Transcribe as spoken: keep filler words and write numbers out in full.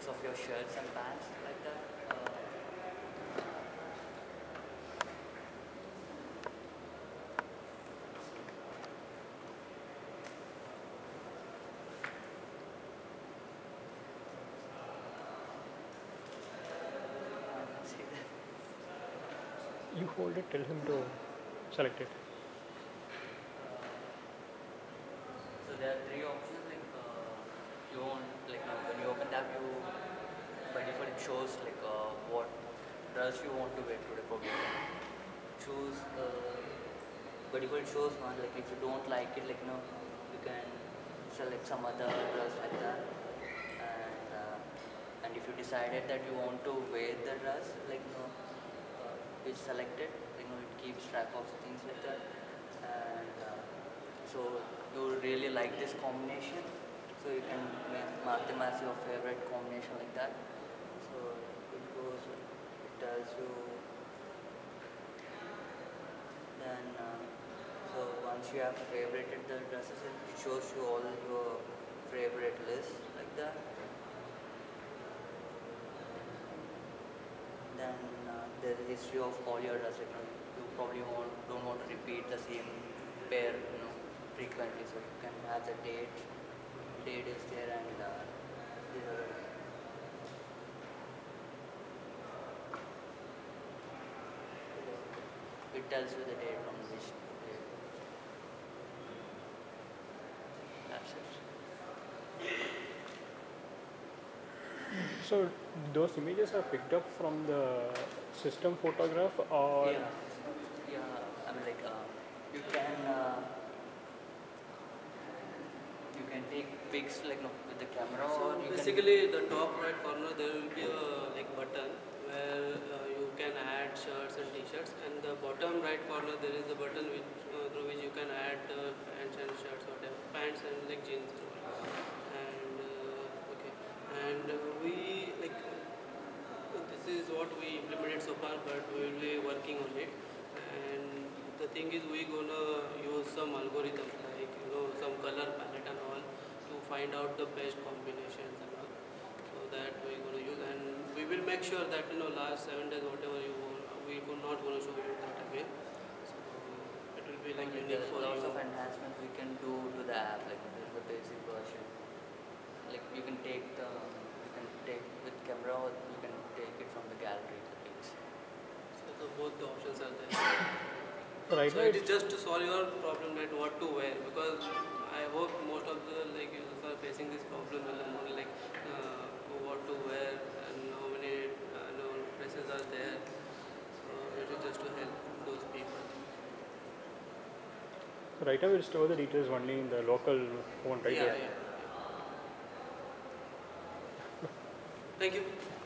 specs of your shirts and pants like that? Uh, I can see that. You hold it, tell him to select it. So there are three options. Like uh, you want, like now when you open the app, you by default it shows like uh, what dress you want to wear to the public. Choose. Uh, by default it shows one. Like if you don't like it, like you know, you can select some other dress like that. And uh, and if you decided that you want to wear the dress, like you know, uh, it's selected. You know, it keeps track of things like that. And uh, so you really like this combination, so you can ma- mark them as your favorite combination like that. So it goes, it tells you. Then uh, so once you have favorited the dresses, it shows you all your favorite list like that. Then uh, there's a history of all your dresses. You, know, you probably want, don't want to repeat the same pair, you know, frequently, so you can have the date. Date is there, and uh, the, it tells you the date from which date. That's it. So those images are picked up from the system photograph, or Yeah, yeah. I mean, like uh, you can uh, you can take pics like no, with the camera, So or you basically, the top right corner there will be a like button where uh, you can add shirts and t-shirts, and the bottom right corner there is a button which uh, through which you can add uh, pants and shirts, whatever pants and like jeans and all. And uh, okay, and uh, we like uh, this is what we implemented so far, but we will be working on it. And the thing is, we gonna use some algorithm like you know some color palette and all to find out the best combinations and all. So that we're going to use, and we will make sure that you know last seven days whatever you want, we could not going to show you that again. So it will be like can, unique there's for lots you. of enhancements we can do to the app. Like there's the basic version. Like you can take the you can take with camera, or you can take it from the gallery the pics. So the, both the options are there. right So now it is it's just to solve your problem that what to wear, because I hope most of the like users are facing this problem in the morning, like uh, what to wear and how many uh, you know, dresses are there. So it is just to help those people. right now we'll store the details only in the local phone, right? Yeah, yeah, yeah. Thank you.